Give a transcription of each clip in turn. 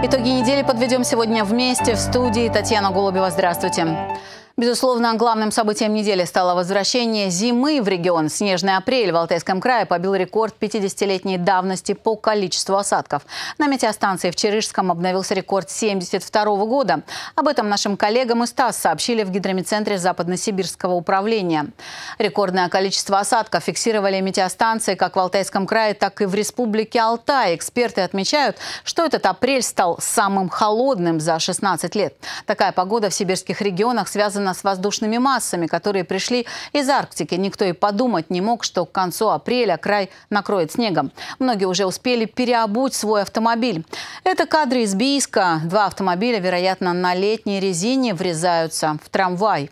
Итоги недели подведем сегодня вместе в студии. Татьяна Голубева, здравствуйте. Безусловно, главным событием недели стало возвращение зимы в регион. Снежный апрель в Алтайском крае побил рекорд 50-летней давности по количеству осадков. На метеостанции в Чарышском обновился рекорд 1972 года. Об этом нашим коллегам из ТАСС сообщили в гидромедцентре Западно-Сибирского управления. Рекордное количество осадков фиксировали метеостанции как в Алтайском крае, так и в Республике Алтай. Эксперты отмечают, что этот апрель стал самым холодным за 16 лет. Такая погода в сибирских регионах связана с воздушными массами, которые пришли из Арктики. Никто и подумать не мог, что к концу апреля край накроет снегом. Многие уже успели переобуть свой автомобиль. Это кадры из Бийска. Два автомобиля, вероятно, на летней резине врезаются в трамвай.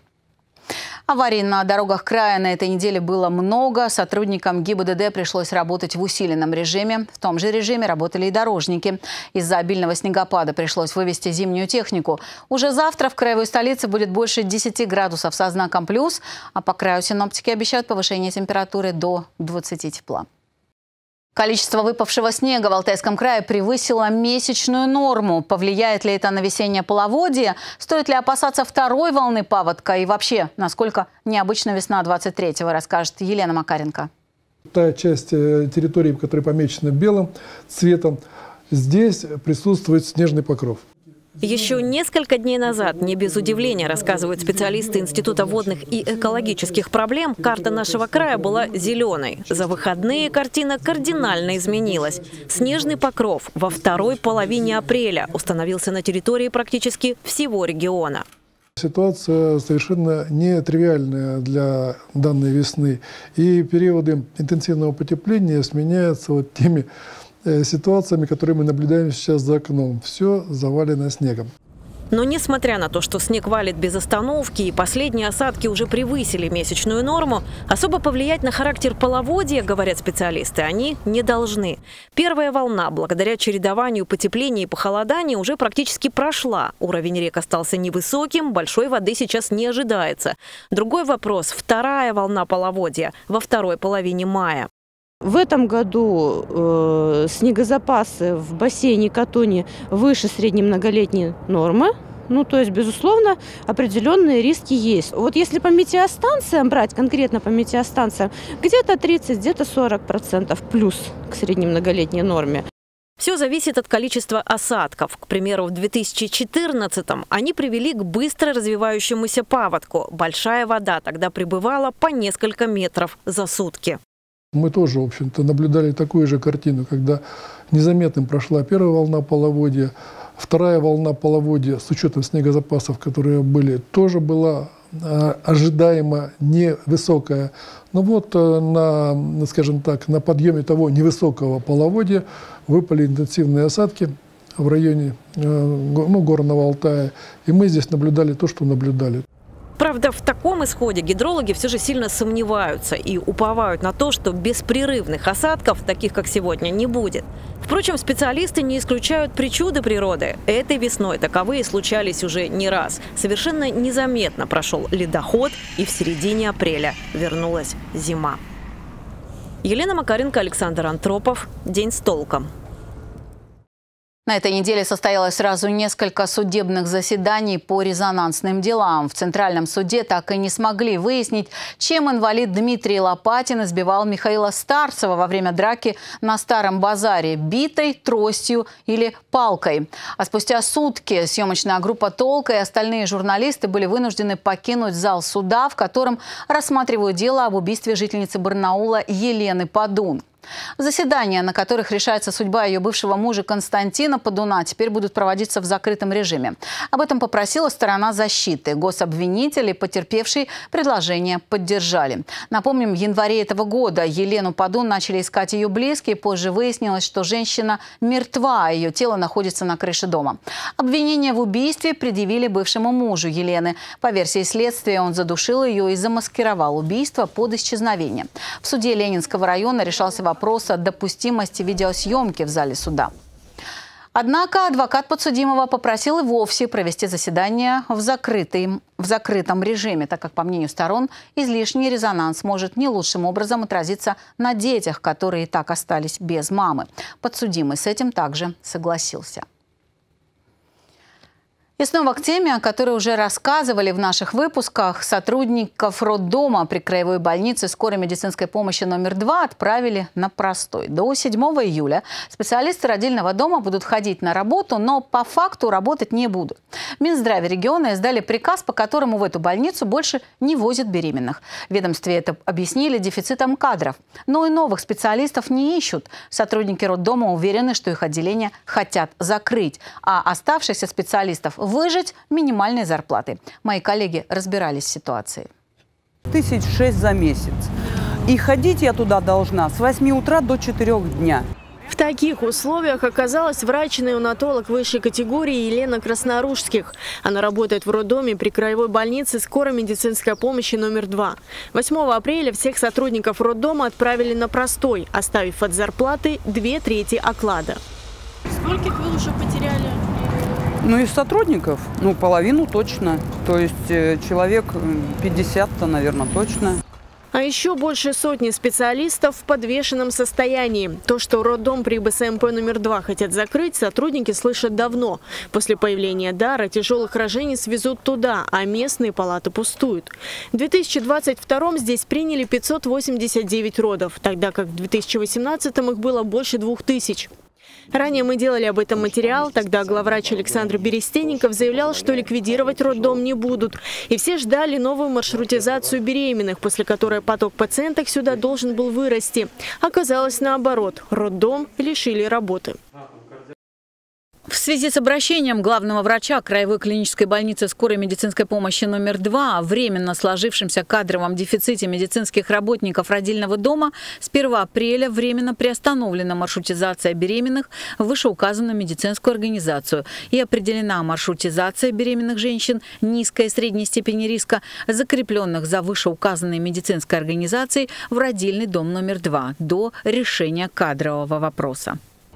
Аварий на дорогах края на этой неделе было много. Сотрудникам ГИБДД пришлось работать в усиленном режиме. В том же режиме работали и дорожники. Из-за обильного снегопада пришлось вывести зимнюю технику. Уже завтра в краевой столице будет больше 10 градусов со знаком плюс. А по краю синоптики обещают повышение температуры до 20 тепла. Количество выпавшего снега в Алтайском крае превысило месячную норму. Повлияет ли это на весеннее половодье? Стоит ли опасаться второй волны паводка? И вообще, насколько необычна весна 23-го, расскажет Елена Макаренко. Та часть территории, которая помечена белым цветом, здесь присутствует снежный покров. Еще несколько дней назад, не без удивления, рассказывают специалисты Института водных и экологических проблем, карта нашего края была зеленой. За выходные картина кардинально изменилась. Снежный покров во второй половине апреля установился на территории практически всего региона. Ситуация совершенно нетривиальная для данной весны. И периоды интенсивного потепления сменяются вот теми ситуациями, которые мы наблюдаем сейчас за окном. Все завалено снегом. Но несмотря на то, что снег валит без остановки и последние осадки уже превысили месячную норму, особо повлиять на характер половодья, говорят специалисты, они не должны. Первая волна, благодаря чередованию потепления и похолодания, уже практически прошла. Уровень рек остался невысоким, большой воды сейчас не ожидается. Другой вопрос – вторая волна половодья во второй половине мая. В этом году снегозапасы в бассейне Катуни выше средней многолетней нормы. Ну, то есть, безусловно, определенные риски есть. Вот если по метеостанциям брать, конкретно по метеостанциям, где-то 30, где-то 40% плюс к средней многолетней норме. Все зависит от количества осадков. К примеру, в 2014-м они привели к быстро развивающемуся паводку. Большая вода тогда прибывала по несколько метров за сутки. Мы тоже, в общем-то, наблюдали такую же картину, когда незаметным прошла первая волна половодья, вторая волна половодья с учетом снегозапасов, которые были, тоже была ожидаемо невысокая. Но вот на, скажем так, на подъеме того невысокого половодья выпали интенсивные осадки в районе Горного Алтая, и мы здесь наблюдали то, что наблюдали. Правда, в таком исходе гидрологи все же сильно сомневаются и уповают на то, что беспрерывных осадков, таких как сегодня, не будет. Впрочем, специалисты не исключают причуды природы. Этой весной таковые случались уже не раз. Совершенно незаметно прошел ледоход, и в середине апреля вернулась зима. Елена Макаренко, Александр Антропов. День с толком. На этой неделе состоялось сразу несколько судебных заседаний по резонансным делам. В Центральном суде так и не смогли выяснить, чем инвалид Дмитрий Лопатин избивал Михаила Старцева во время драки на Старом базаре – битой, тростью или палкой. А спустя сутки съемочная группа «Толка» и остальные журналисты были вынуждены покинуть зал суда, в котором рассматривают дело об убийстве жительницы Барнаула Елены Падун. Заседания, на которых решается судьба ее бывшего мужа Константина Падуна, теперь будут проводиться в закрытом режиме. Об этом попросила сторона защиты. Гособвинители, потерпевшие, предложение поддержали. Напомним, в январе этого года Елену Падун начали искать ее близкие. Позже выяснилось, что женщина мертва, а ее тело находится на крыше дома. Обвинение в убийстве предъявили бывшему мужу Елены. По версии следствия, он задушил ее и замаскировал убийство под исчезновение. В суде Ленинского района решался вопрос о допустимости видеосъемки в зале суда. Однако адвокат подсудимого попросил и вовсе провести заседание в закрытом режиме, так как, по мнению сторон, излишний резонанс может не лучшим образом отразиться на детях, которые и так остались без мамы. Подсудимый с этим также согласился. И снова к теме, о которой уже рассказывали в наших выпусках. Сотрудников роддома при краевой больнице скорой медицинской помощи номер 2 отправили на простой. До 7 июля специалисты родильного дома будут ходить на работу, но по факту работать не будут. В Минздраве региона издали приказ, по которому в эту больницу больше не возят беременных. В ведомстве это объяснили дефицитом кадров. Но и новых специалистов не ищут. Сотрудники роддома уверены, что их отделение хотят закрыть, а оставшихся специалистов выжать минимальной зарплаты. Мои коллеги разбирались в ситуации. 1006 за месяц. И ходить я туда должна с 8 утра до 4 дня. В таких условиях оказалась врач-неонатолог высшей категории Елена Красноружских. Она работает в роддоме при краевой больнице скорой медицинской помощи номер 2. 8 апреля всех сотрудников роддома отправили на простой, оставив от зарплаты 2/3 оклада. Скольких вы уже потеряли? Ну, из сотрудников, половину точно. То есть человек 50-то, наверное, точно. А еще больше сотни специалистов в подвешенном состоянии. То, что роддом при БСМП номер 2 хотят закрыть, сотрудники слышат давно. После появления дара тяжелых рожениц везут туда, а местные палаты пустуют. В 2022 здесь приняли 589 родов, тогда как в 2018 их было больше 2000. Ранее мы делали об этом материал. Тогда главврач Александр Берестенников заявлял, что ликвидировать роддом не будут. И все ждали новую маршрутизацию беременных, после которой поток пациенток сюда должен был вырасти. Оказалось наоборот. Роддом лишили работы. В связи с обращением главного врача краевой клинической больницы скорой медицинской помощи номер 2 о временно сложившемся кадровом дефиците медицинских работников родильного дома с 1 апреля временно приостановлена маршрутизация беременных в вышеуказанную медицинскую организацию и определена маршрутизация беременных женщин низкой и средней степени риска, закрепленных за вышеуказанной медицинской организацией в родильный дом номер 2 до решения кадрового вопроса.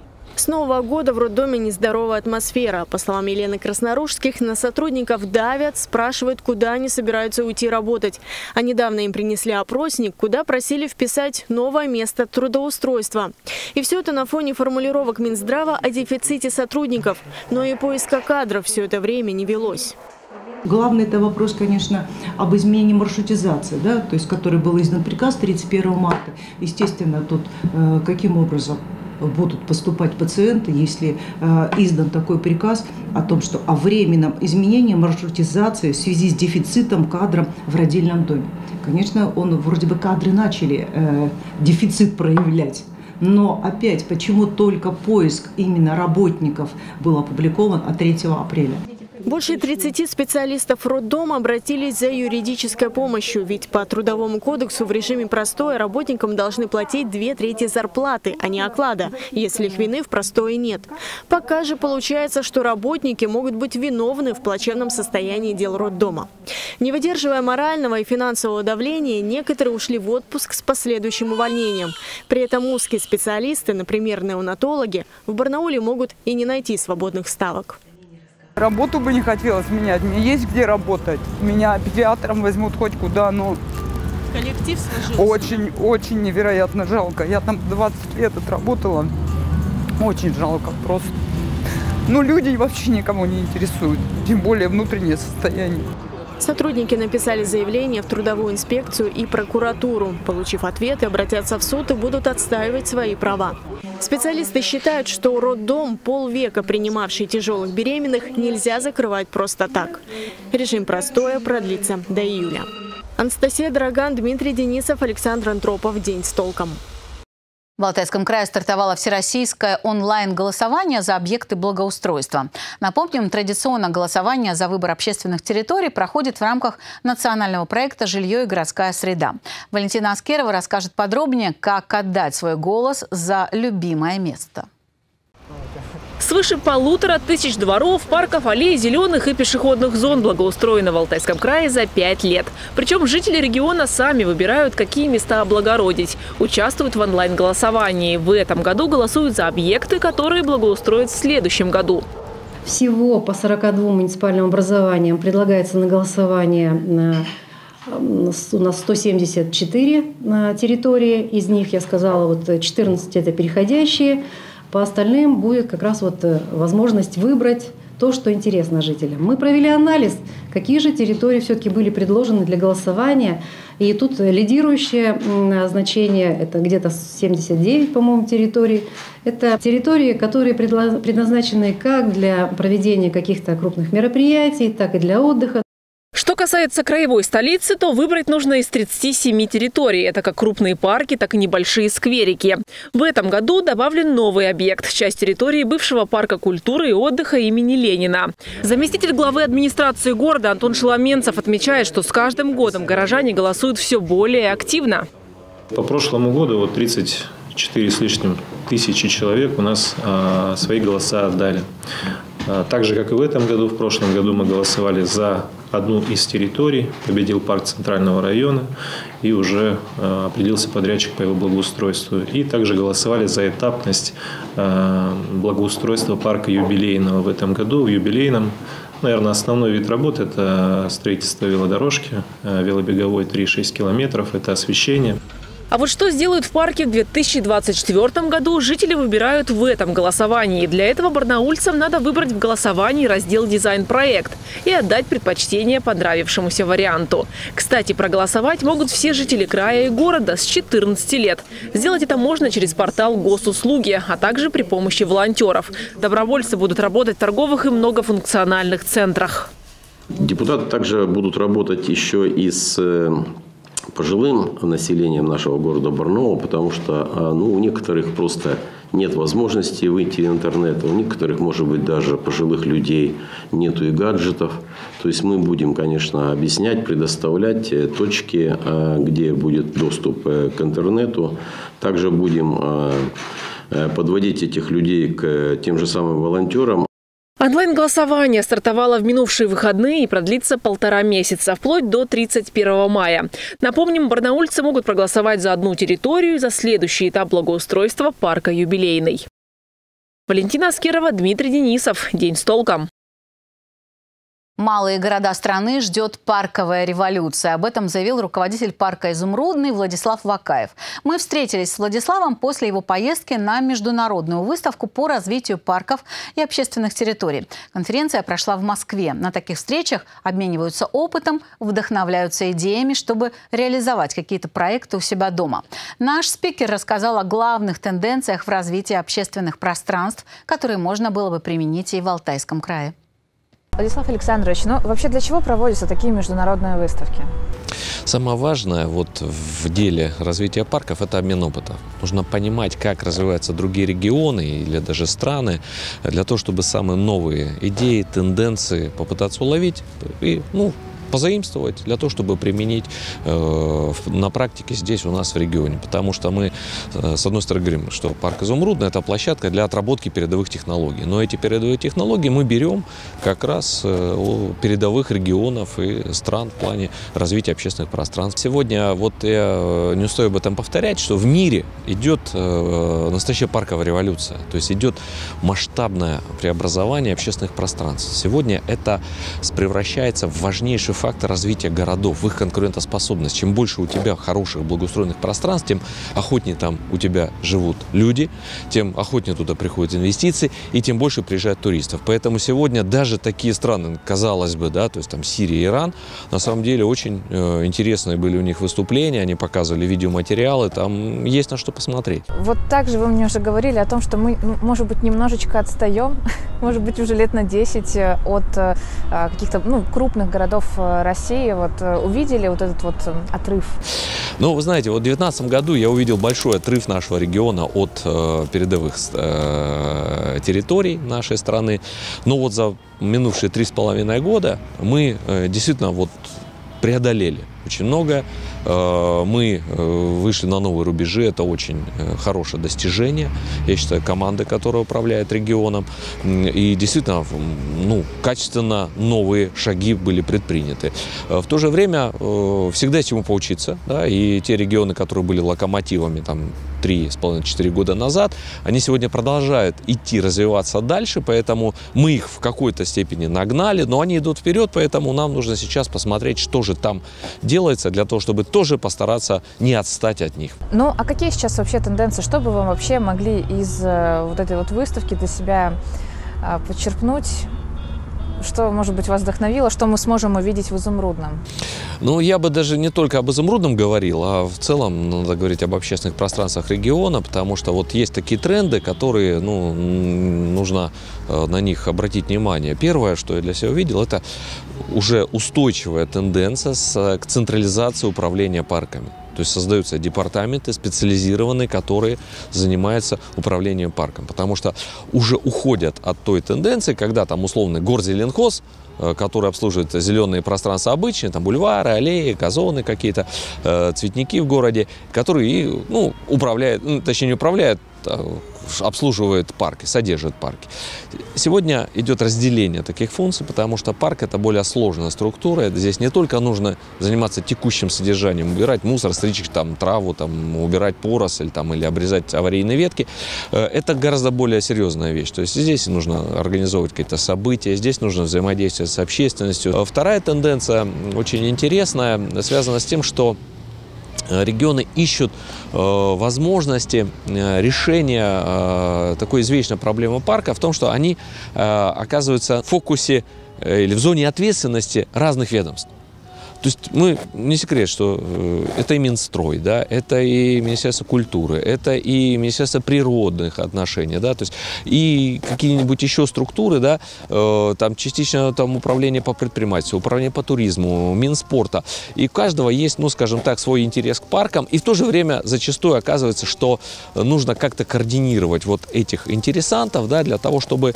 С Нового года в роддоме нездоровая атмосфера. По словам Елены Красноружских, на сотрудников давят, спрашивают, куда они собираются уйти работать. А недавно им принесли опросник, куда просили вписать новое место трудоустройства. И все это на фоне формулировок Минздрава о дефиците сотрудников. Но и поиска кадров все это время не велось. Главный это вопрос, конечно, об изменении маршрутизации, да, то есть который был издан приказ 31 марта. Естественно, тут каким образом будут поступать пациенты, если издан такой приказ о том, что о временном изменении маршрутизации в связи с дефицитом кадров в родильном доме. Конечно, вроде бы кадры начали дефицит проявлять. Но опять, почему только поиск именно работников был опубликован от 3 апреля? Больше 30 специалистов роддома обратились за юридической помощью, ведь по Трудовому кодексу в режиме простое работникам должны платить 2/3 зарплаты, а не оклада, если их вины в простое нет. Пока же получается, что работники могут быть виновны в плачевном состоянии дел роддома. Не выдерживая морального и финансового давления, некоторые ушли в отпуск с последующим увольнением. При этом узкие специалисты, например, неонатологи, в Барнауле могут и не найти свободных ставок. Работу бы не хотелось менять. Мне есть где работать. Меня педиатром возьмут хоть куда, но Коллектив сложился. Очень невероятно жалко. Я там 20 лет отработала. Очень жалко просто. Люди вообще никому не интересуют. Тем более внутреннее состояние. Сотрудники написали заявление в трудовую инспекцию и прокуратуру. Получив ответы, обратятся в суд и будут отстаивать свои права. Специалисты считают, что роддом, полвека принимавший тяжелых беременных, нельзя закрывать просто так. Режим простоя продлится до июля. Анастасия Драган, Дмитрий Денисов, Александр Антропов. День с толком. В Алтайском крае стартовало всероссийское онлайн-голосование за объекты благоустройства. Напомним, традиционно голосование за выбор общественных территорий проходит в рамках национального проекта «Жилье и городская среда». Валентина Аскерова расскажет подробнее, как отдать свой голос за любимое место. Свыше 1500 дворов, парков, аллей, зеленых и пешеходных зон благоустроено в Алтайском крае за 5 лет. Причем жители региона сами выбирают, какие места облагородить. Участвуют в онлайн-голосовании. В этом году голосуют за объекты, которые благоустроят в следующем году. Всего по 42 муниципальным образованиям предлагается на голосование у нас 174 территории. Из них, я сказала, 14 – это переходящие. По остальным будет как раз возможность выбрать то, что интересно жителям. Мы провели анализ, какие же территории все-таки были предложены для голосования. И тут лидирующее значение, это где-то 79, по-моему, территорий. Это территории, которые предназначены как для проведения каких-то крупных мероприятий, так и для отдыха. Что касается краевой столицы, то выбрать нужно из 37 территорий. Это как крупные парки, так и небольшие скверики. В этом году добавлен новый объект – часть территории бывшего парка культуры и отдыха имени Ленина. Заместитель главы администрации города Антон Шеломенцев отмечает, что с каждым годом горожане голосуют все более активно. По прошлому году 34 с лишним тысячи человек у нас свои голоса отдали. Так же, как и в этом году, в прошлом году мы голосовали за одну из территорий, победил парк Центрального района и уже определился подрядчик по его благоустройству. И также голосовали за этапность благоустройства парка юбилейного в этом году. В юбилейном, наверное, основной вид работы – это строительство велодорожки, велобеговой 3,6 километров, это освещение. А вот что сделают в парке в 2024 году, жители выбирают в этом голосовании. Для этого барнаульцам надо выбрать в голосовании раздел «Дизайн-проект» и отдать предпочтение понравившемуся варианту. Кстати, проголосовать могут все жители края и города с 14 лет. Сделать это можно через портал госуслуги, а также при помощи волонтеров. Добровольцы будут работать в торговых и многофункциональных центрах. Депутаты также будут работать еще и с пожилым населением нашего города Барнаула, потому что у некоторых просто нет возможности выйти в интернет, у некоторых, может быть, даже пожилых людей нету и гаджетов. То есть мы будем, конечно, объяснять, предоставлять точки, где будет доступ к интернету. Также будем подводить этих людей к тем же самым волонтерам. Онлайн-голосование стартовало в минувшие выходные и продлится 1,5 месяца, вплоть до 31 мая. Напомним, барнаульцы могут проголосовать за одну территорию и за следующий этап благоустройства парка юбилейный. Валентина Аскерова, Дмитрий Денисов. День с толком. Малые города страны ждет парковая революция. Об этом заявил руководитель парка «Изумрудный» Владислав Вакаев. Мы встретились с Владиславом после его поездки на международную выставку по развитию парков и общественных территорий. Конференция прошла в Москве. На таких встречах обмениваются опытом, вдохновляются идеями, чтобы реализовать какие-то проекты у себя дома. Наш спикер рассказал о главных тенденциях в развитии общественных пространств, которые можно было бы применить и в Алтайском крае. Владислав Александрович, вообще для чего проводятся такие международные выставки? Самое важное в деле развития парков – это обмен опытом. Нужно понимать, как развиваются другие регионы или даже страны, для того, чтобы самые новые идеи, тенденции попытаться уловить и позаимствовать для того, чтобы применить на практике здесь у нас в регионе. Потому что мы, с одной стороны, говорим, что парк «Изумрудный» – это площадка для отработки передовых технологий. Но эти передовые технологии мы берем как раз у передовых регионов и стран в плане развития общественных пространств. Сегодня, я не устаю об этом повторять, что в мире идет настоящая парковая революция. То есть идет масштабное преобразование общественных пространств. Сегодня это превращается в важнейший фактор развития городов, в их конкурентоспособность. Чем больше у тебя хороших благоустроенных пространств, тем охотнее там у тебя живут люди, тем охотнее туда приходят инвестиции и тем больше приезжают туристов. Поэтому сегодня даже такие страны, казалось бы, то есть там Сирия, Иран, на самом деле очень интересные были у них выступления, они показывали видеоматериалы, там есть на что посмотреть. Вот также вы мне уже говорили о том, что мы, может быть, немножечко отстаем, может быть, уже лет на 10 от каких-то крупных городов России. Увидели этот отрыв? Вы знаете, в 2019 году я увидел большой отрыв нашего региона от передовых территорий нашей страны. Но за минувшие 3,5 года мы действительно преодолели очень многое. Мы вышли на новые рубежи, это очень хорошее достижение, я считаю, команды, которая управляет регионом. И действительно, качественно новые шаги были предприняты. В то же время всегда есть чему поучиться, и те регионы, которые были локомотивами 3,5-4 года назад, они сегодня продолжают идти, развиваться дальше, поэтому мы их в какой-то степени нагнали, но они идут вперед, поэтому нам нужно сейчас посмотреть, что же там делается, для того, чтобы тоже постараться не отстать от них. А какие сейчас вообще тенденции? Что бы вы вообще могли из этой выставки для себя подчеркнуть что, может быть, вас вдохновило, что мы сможем увидеть в Изумрудном? Ну, я бы даже не только об Изумрудном говорил, а в целом надо говорить об общественных пространствах региона, потому что вот есть такие тренды, которые, ну, нужно на них обратить внимание. Первое, что я для себя увидел, это уже устойчивая тенденция к централизации управления парками. То есть создаются департаменты специализированные, которые занимаются управлением парком. Потому что уже уходят от той тенденции, когда там условный Горзеленхоз, который обслуживает зеленые пространства обычные, там бульвары, аллеи, газоны какие-то, цветники в городе, которые, ну, управляют, ну, точнее не управляют, обслуживает парки, содержит парки. Сегодня идет разделение таких функций, потому что парк — это более сложная структура. Здесь не только нужно заниматься текущим содержанием, убирать мусор, стричь там траву, там, убирать поросль там, или обрезать аварийные ветки. Это гораздо более серьезная вещь. То есть здесь нужно организовывать какие-то события, здесь нужно взаимодействовать с общественностью. Вторая тенденция очень интересная, связана с тем, что регионы ищут возможности решения такой извечной проблемы парка в том, что они оказываются в фокусе или в зоне ответственности разных ведомств. То есть мы, не секрет, что это и Минстрой, да, это и Министерство культуры, это и Министерство природных отношений, да, то есть и какие-нибудь еще структуры, да, там частично там управление по предпринимательству, управление по туризму, Минспорта. И у каждого есть, ну, скажем так, свой интерес к паркам. И в то же время зачастую оказывается, что нужно как-то координировать вот этих интересантов, да, для того, чтобы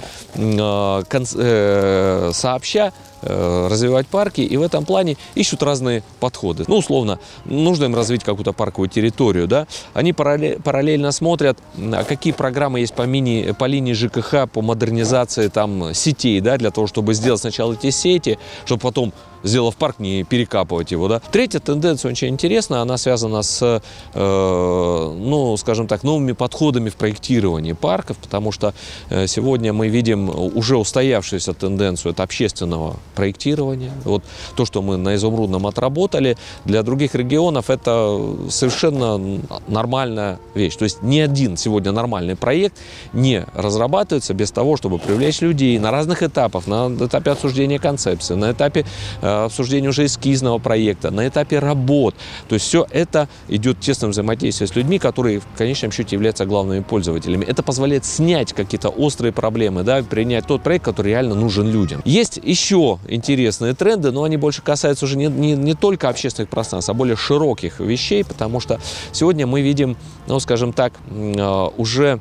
сообща развивать парки, и в этом плане ищут разные подходы. Ну, условно, нужно им развить какую-то парковую территорию, да, они параллельно смотрят, какие программы есть по линии ЖКХ, по модернизации там сетей, да, для того, чтобы сделать сначала эти сети, чтобы потом, сделав парк, не перекапывать его, да. Третья тенденция очень интересная, она связана с, ну, скажем так, новыми подходами в проектировании парков, потому что сегодня мы видим уже устоявшуюся тенденцию от общественного проектирования. Вот то, что мы на Изумрудном отработали, для других регионов это совершенно нормальная вещь. То есть ни один сегодня нормальный проект не разрабатывается без того, чтобы привлечь людей на разных этапах, на этапе обсуждения концепции, на этапе обсуждения уже эскизного проекта, на этапе работ. То есть все это идет в тесном взаимодействии с людьми, которые в конечном счете являются главными пользователями. Это позволяет снять какие-то острые проблемы, да, принять тот проект, который реально нужен людям. Есть еще интересные тренды, но они больше касаются уже не только общественных пространств, а более широких вещей, потому что сегодня мы видим, ну, скажем так, уже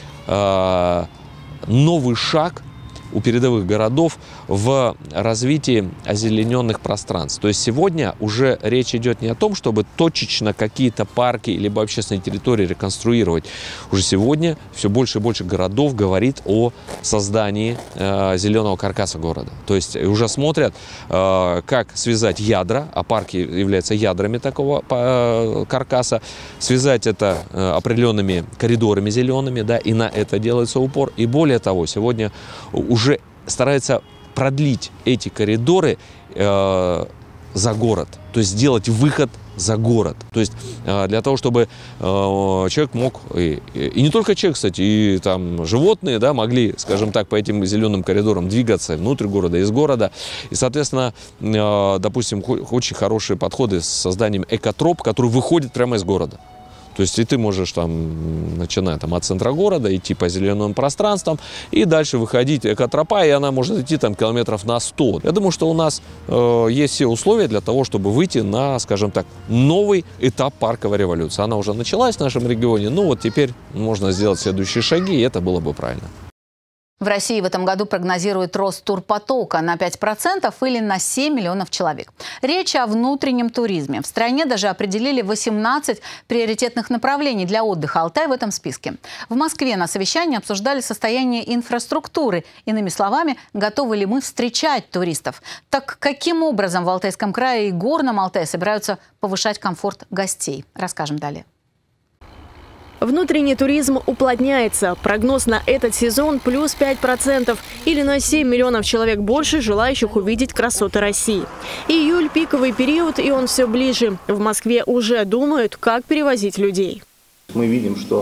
новый шаг у передовых городов в развитии озелененных пространств. То есть сегодня уже речь идет не о том, чтобы точечно какие-то парки либо общественные территории реконструировать. Уже сегодня все больше и больше городов говорит о создании зеленого каркаса города. То есть уже смотрят, как связать ядра, а парки являются ядрами такого каркаса, связать это определенными коридорами зелеными, да, и на это делается упор. И более того, сегодня уже стараются продлить эти коридоры за город, то есть сделать выход за город. То есть для того, чтобы человек мог, и не только человек, кстати, и там животные, да, могли, скажем так, по этим зеленым коридорам двигаться внутрь города, из города. И, соответственно, допустим, очень хорошие подходы с созданием экотроп, который выходит прямо из города. То есть и ты можешь там, начиная там, от центра города, идти по зеленым пространствам и дальше выходить экотропа, и она может идти там километров на 100. Я думаю, что у нас есть все условия для того, чтобы выйти на, скажем так, новый этап парковой революции. Она уже началась в нашем регионе, ну вот теперь можно сделать следующие шаги, и это было бы правильно. В России в этом году прогнозируют рост турпотока на 5% или на 7 миллионов человек. Речь о внутреннем туризме. В стране даже определили 18 приоритетных направлений для отдыха. Алтай в этом списке. В Москве на совещании обсуждали состояние инфраструктуры. Иными словами, готовы ли мы встречать туристов. Так каким образом в Алтайском крае и Горном Алтае собираются повышать комфорт гостей? Расскажем далее. Внутренний туризм уплотняется. Прогноз на этот сезон плюс 5% или на 7 миллионов человек больше, желающих увидеть красоты России. Июль – пиковый период, и он все ближе. В Москве уже думают, как перевозить людей. Мы видим, что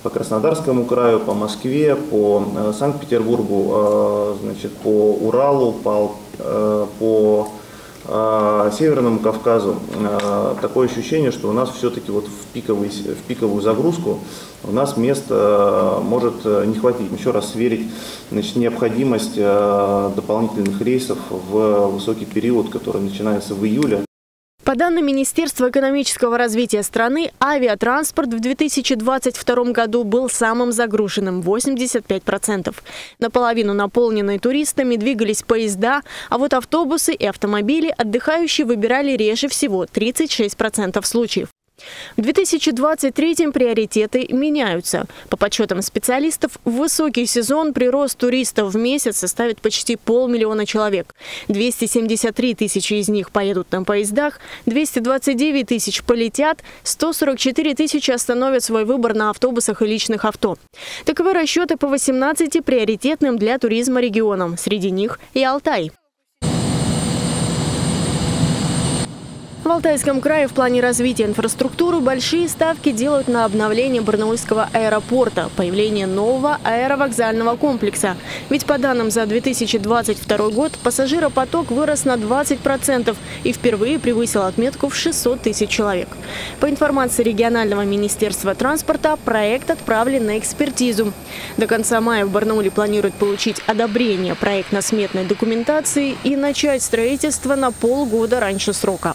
по Краснодарскому краю, по Москве, по Санкт-Петербургу, значит, по Уралу, по Северному Кавказу. Такое ощущение, что у нас все-таки вот в пиковую загрузку у нас места может не хватить. Еще раз сверить, значит, необходимость дополнительных рейсов в высокий период, который начинается в июле. По данным Министерства экономического развития страны, авиатранспорт в 2022 году был самым загруженным – 85%. Наполовину наполненные туристами двигались поезда, а вот автобусы и автомобили отдыхающие выбирали реже всего – 36% случаев. В 2023-м приоритеты меняются. По подсчетам специалистов, в высокий сезон прирост туристов в месяц составит почти 500 000 человек. 273 тысячи из них поедут на поездах, 229 тысяч полетят, 144 тысячи остановят свой выбор на автобусах и личных авто. Таковы расчеты по 18 приоритетным для туризма регионам. Среди них и Алтай. В Алтайском крае в плане развития инфраструктуры большие ставки делают на обновление Барнаульского аэропорта, появление нового аэровокзального комплекса. Ведь по данным за 2022 год пассажиропоток вырос на 20% и впервые превысил отметку в 600 тысяч человек. По информации регионального министерства транспорта, проект отправлен на экспертизу. До конца мая в Барнауле планируют получить одобрение проектно-сметной документации и начать строительство на полгода раньше срока.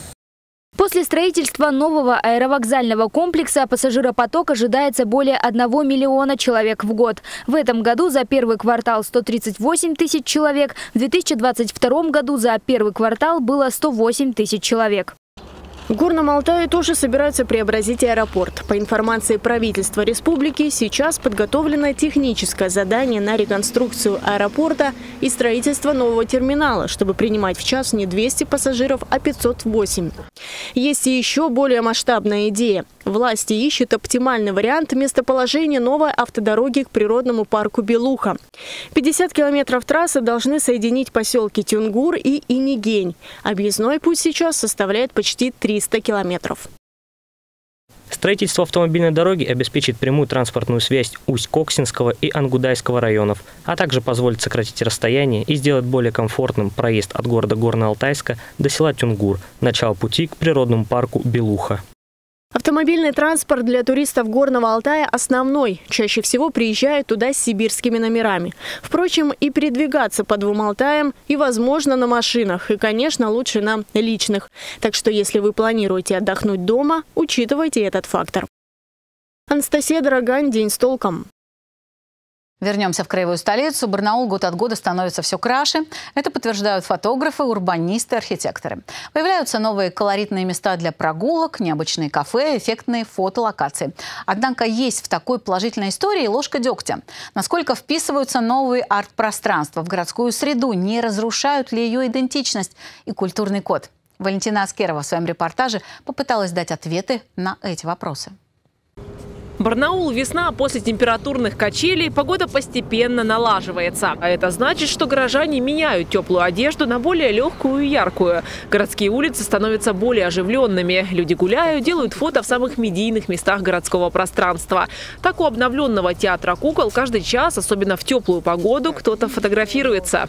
После строительства нового аэровокзального комплекса пассажиропоток ожидается более 1 миллиона человек в год. В этом году за первый квартал 138 тысяч человек, в 2022 году за первый квартал было 108 тысяч человек. В Горном Алтае тоже собираются преобразить аэропорт. По информации правительства республики, сейчас подготовлено техническое задание на реконструкцию аэропорта и строительство нового терминала, чтобы принимать в час не 200 пассажиров, а 508. Есть и еще более масштабная идея. Власти ищут оптимальный вариант местоположения новой автодороги к природному парку Белуха. 50 километров трассы должны соединить поселки Тюнгур и Инигень. Объездной путь сейчас составляет почти 300 километров. Строительство автомобильной дороги обеспечит прямую транспортную связь Усть-Коксинского и Ангудайского районов, а также позволит сократить расстояние и сделать более комфортным проезд от города Горно-Алтайска до села Тюнгур, начало пути к природному парку Белуха. Автомобильный транспорт для туристов Горного Алтая основной. Чаще всего приезжают туда с сибирскими номерами. Впрочем, и передвигаться по двум Алтаям и возможно на машинах. И, конечно, лучше на личных. Так что, если вы планируете отдохнуть дома, учитывайте этот фактор. Анастасия Дорогань, «День с толком». Вернемся в краевую столицу. Барнаул год от года становится все краше. Это подтверждают фотографы, урбанисты, архитекторы. Появляются новые колоритные места для прогулок, необычные кафе, эффектные фотолокации. Однако есть в такой положительной истории ложка дегтя. Насколько вписываются новые арт-пространства в городскую среду, не разрушают ли ее идентичность и культурный код? Валентина Аскерова в своем репортаже попыталась дать ответы на эти вопросы. Барнаул, весна, после температурных качелей погода постепенно налаживается. А это значит, что горожане меняют теплую одежду на более легкую и яркую. Городские улицы становятся более оживленными. Люди гуляют, делают фото в самых медийных местах городского пространства. Так у обновленного театра кукол каждый час, особенно в теплую погоду, кто-то фотографируется.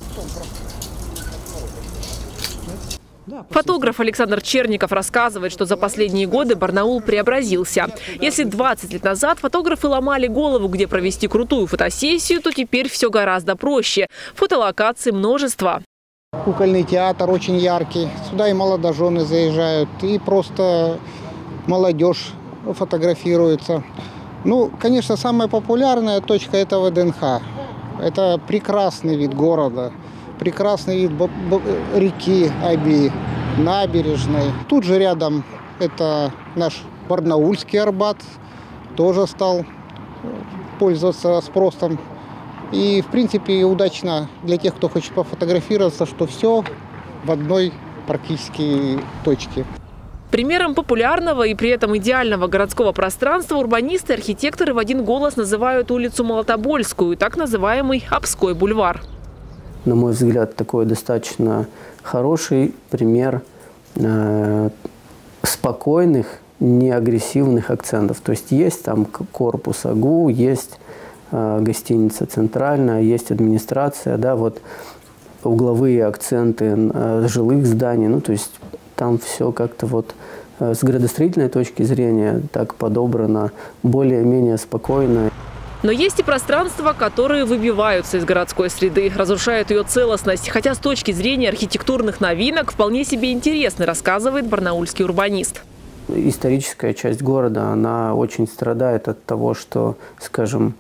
Фотограф Александр Черников рассказывает, что за последние годы Барнаул преобразился. Если 20 лет назад фотографы ломали голову, где провести крутую фотосессию, то теперь все гораздо проще. Фотолокаций множество. Кукольный театр очень яркий. Сюда и молодожены заезжают, и просто молодежь фотографируется. Ну, конечно, самая популярная точка – это ВДНХ. Это прекрасный вид города. Прекрасный вид реки Оби, набережной. Тут же рядом это наш Барнаульский Арбат, тоже стал пользоваться спросом. И, в принципе, удачно для тех, кто хочет пофотографироваться, что все в одной практически точке. Примером популярного и при этом идеального городского пространства урбанисты и архитекторы в один голос называют улицу Молотобольскую, так называемый Обской бульвар. На мой взгляд, такой достаточно хороший пример спокойных неагрессивных акцентов. То есть там корпус АГУ, есть гостиница «Центральная», есть администрация, да, вот угловые акценты жилых зданий. Ну, то есть там все как-то вот с градостроительной точки зрения так подобрано более-менее спокойно. Но есть и пространства, которые выбиваются из городской среды, разрушают ее целостность. Хотя с точки зрения архитектурных новинок вполне себе интересны, рассказывает барнаульский урбанист. Историческая часть города, она очень страдает от того, что, скажем,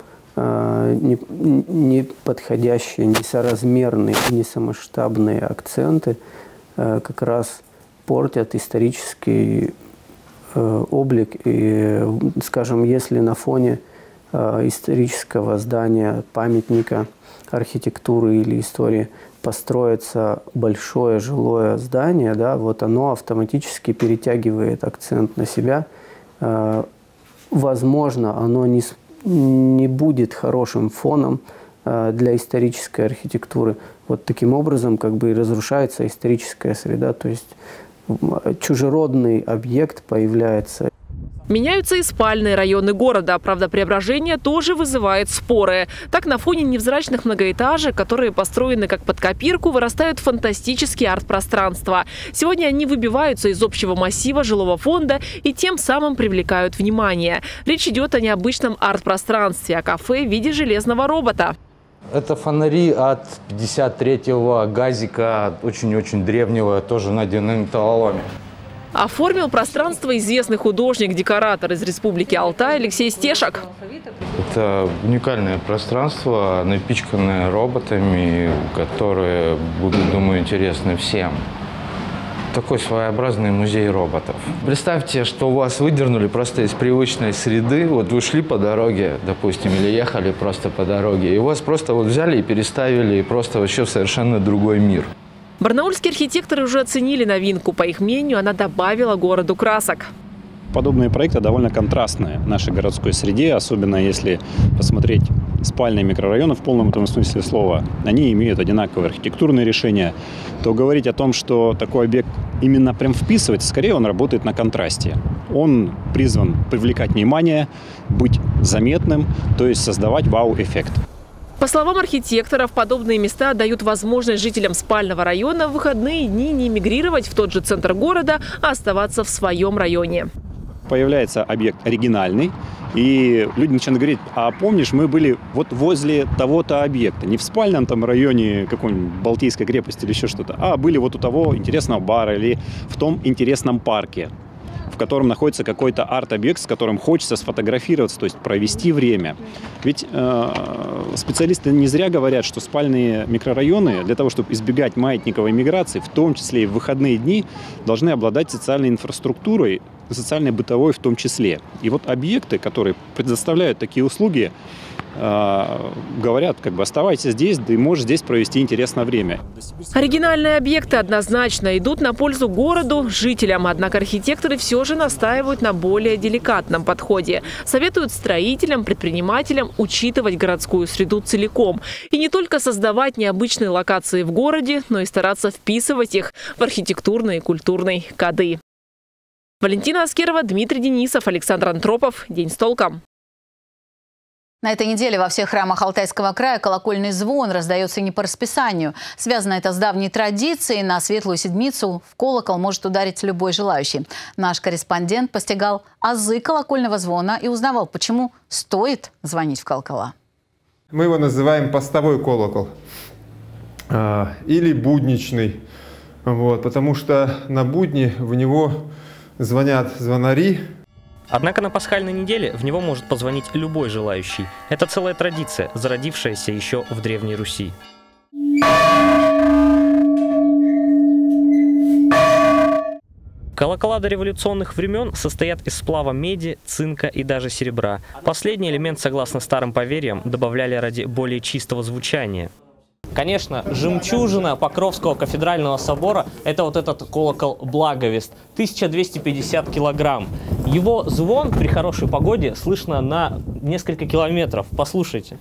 неподходящие, несоразмерные, несамасштабные акценты как раз портят исторический облик. И, скажем, если на фоне исторического здания, памятника архитектуры или истории построится большое жилое здание, да, вот оно автоматически перетягивает акцент на себя. Возможно, оно не будет хорошим фоном для исторической архитектуры. Вот таким образом как бы и разрушается историческая среда, то есть чужеродный объект появляется. Меняются и спальные районы города. Правда, преображение тоже вызывает споры. Так, на фоне невзрачных многоэтажек, которые построены как под копирку, вырастают фантастические арт-пространства. Сегодня они выбиваются из общего массива жилого фонда и тем самым привлекают внимание. Речь идет о необычном арт-пространстве, о кафе в виде железного робота. Это фонари от 53-го газика, очень-очень древнего, тоже найденного на металлоломе. Оформил пространство известный художник-декоратор из Республики Алтай Алексей Стешек. Это уникальное пространство, напичканное роботами, которые будут, думаю, интересны всем. Такой своеобразный музей роботов. Представьте, что вас выдернули просто из привычной среды. Вот вы шли по дороге, допустим, или ехали просто по дороге, и вас просто вот взяли и переставили просто вообще в совершенно другой мир. Барнаульские архитекторы уже оценили новинку. По их мнению, она добавила городу красок. Подобные проекты довольно контрастные в нашей городской среде, особенно если посмотреть спальные микрорайоны в полном этом смысле слова. Они имеют одинаковые архитектурные решения. То говорить о том, что такой объект именно прям вписывается, скорее он работает на контрасте. Он призван привлекать внимание, быть заметным, то есть создавать вау-эффект. По словам архитекторов, подобные места дают возможность жителям спального района в выходные дни не мигрировать в тот же центр города, а оставаться в своем районе. Появляется объект оригинальный, и люди начинают говорить: а помнишь, мы были вот возле того-то объекта, не в спальном там районе какой-нибудь Балтийской крепости или еще что-то, а были вот у того интересного бара или в том интересном парке, в котором находится какой-то арт-объект, с которым хочется сфотографироваться, то есть провести время. Ведь специалисты не зря говорят, что спальные микрорайоны для того, чтобы избегать маятниковой миграции, в том числе и в выходные дни, должны обладать социальной инфраструктурой, социальной бытовой в том числе. И вот объекты, которые предоставляют такие услуги, говорят, как бы оставайтесь здесь, да и можешь здесь провести интересное время. Оригинальные объекты однозначно идут на пользу городу, жителям. Однако архитекторы все же настаивают на более деликатном подходе. Советуют строителям, предпринимателям учитывать городскую среду целиком. И не только создавать необычные локации в городе, но и стараться вписывать их в архитектурные и культурные коды. Валентина Аскерова, Дмитрий Денисов, Александр Антропов. День с толком. На этой неделе во всех храмах Алтайского края колокольный звон раздается не по расписанию. Связано это с давней традицией. На Светлую Седмицу в колокол может ударить любой желающий. Наш корреспондент постигал азы колокольного звона и узнавал, почему стоит звонить в колокола. Мы его называем постовой колокол или будничный, потому что на будни в него звонят звонари. Однако на пасхальной неделе в него может позвонить любой желающий. Это целая традиция, зародившаяся еще в Древней Руси. Колокола дореволюционных времен состоят из сплава меди, цинка и даже серебра. Последний элемент, согласно старым поверьям, добавляли ради более чистого звучания. Конечно, жемчужина Покровского кафедрального собора – это вот этот колокол «Благовест», 1250 килограмм. Его звон при хорошей погоде слышно на несколько километров. Послушайте.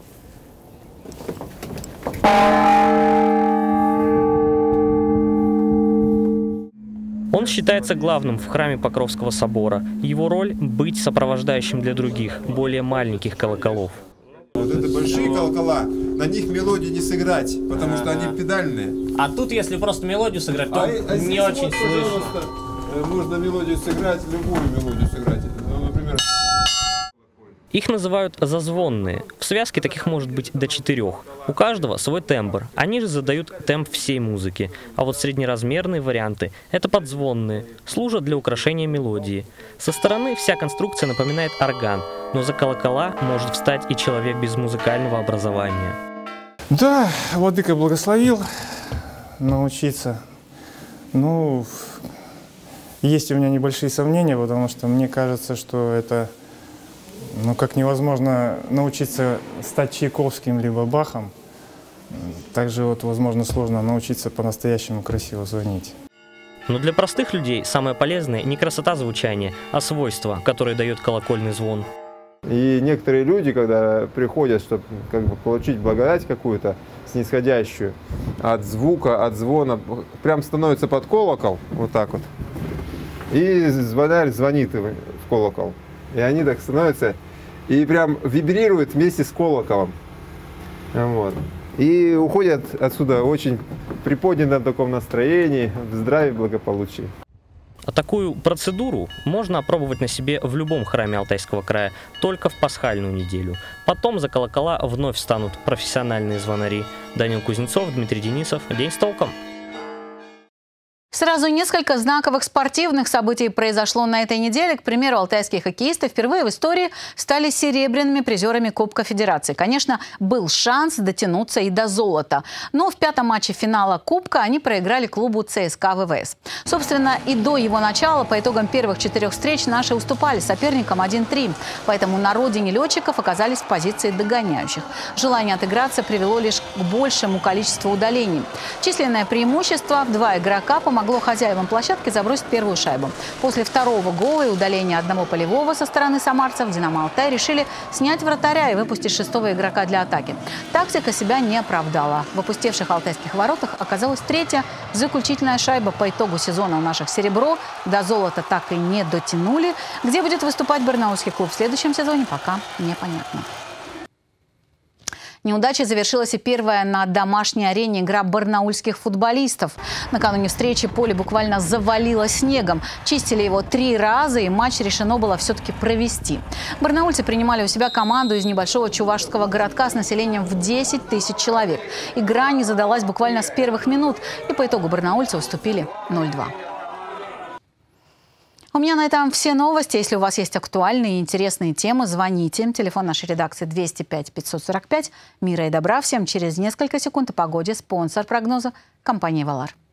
Он считается главным в храме Покровского собора. Его роль – быть сопровождающим для других, более маленьких колоколов. Вот это большие колокола, на них мелодию не сыграть, потому что они педальные. А тут, если просто мелодию сыграть, то не очень вот, слышно. Пожалуйста, можно мелодию сыграть, любую мелодию сыграть. Ну, например... Их называют зазвонные. В связке таких может быть до 4. У каждого свой тембр. Они же задают темп всей музыки. А вот среднеразмерные варианты – это подзвонные, служат для украшения мелодии. Со стороны вся конструкция напоминает орган, но за колокола может встать и человек без музыкального образования. Да, владыка благословил научиться. Ну, есть у меня небольшие сомнения, потому что мне кажется, что это... Ну, как невозможно научиться стать Чайковским либо Бахом, также вот, возможно, сложно научиться по-настоящему красиво звонить. Но для простых людей самое полезное не красота звучания, а свойства, которые дает колокольный звон. И некоторые люди, когда приходят, чтобы как бы получить благодать какую-то снисходящую, от звука, от звона, прям становятся под колокол, вот так вот, и звонарь звонит в колокол. И они так становятся и прям вибрируют вместе с колоколом. Вот. И уходят отсюда очень приподнятом таком настроении, в здравии, благополучии. А такую процедуру можно опробовать на себе в любом храме Алтайского края, только в пасхальную неделю. Потом за колокола вновь встанут профессиональные звонари. Данил Кузнецов, Дмитрий Денисов. День с толком. Сразу несколько знаковых спортивных событий произошло на этой неделе. К примеру, алтайские хоккеисты впервые в истории стали серебряными призерами Кубка Федерации. Конечно, был шанс дотянуться и до золота. Но в 5-м матче финала Кубка они проиграли клубу ЦСКА ВВС. Собственно, и до его начала по итогам первых 4 встреч наши уступали соперникам 1-3. Поэтому на родине летчиков оказались в позиции догоняющих. Желание отыграться привело лишь к большему количеству удалений. Численное преимущество в 2 игрока помогло хозяевам площадки забросить первую шайбу. После второго гола и удаления одного полевого со стороны самарцев «Динамо Алтай» решили снять вратаря и выпустить 6-го игрока для атаки. Тактика себя не оправдала. В опустевших алтайских воротах оказалась 3-я заключительная шайба. По итогу сезона у наших серебро до золота так и не дотянули. Где будет выступать барнаульский клуб в следующем сезоне, пока непонятно. Неудачей завершилась и первая на домашней арене игра барнаульских футболистов. Накануне встречи поле буквально завалило снегом. Чистили его 3 раза, и матч решено было все-таки провести. Барнаульцы принимали у себя команду из небольшого чувашского городка с населением в 10 тысяч человек. Игра не задалась буквально с первых минут, и по итогу барнаульцы уступили 0-2. У меня на этом все новости. Если у вас есть актуальные и интересные темы, звоните. Телефон нашей редакции 205-545. Мира и добра всем. Через несколько секунд о погоде. Спонсор прогноза – компания «Валар».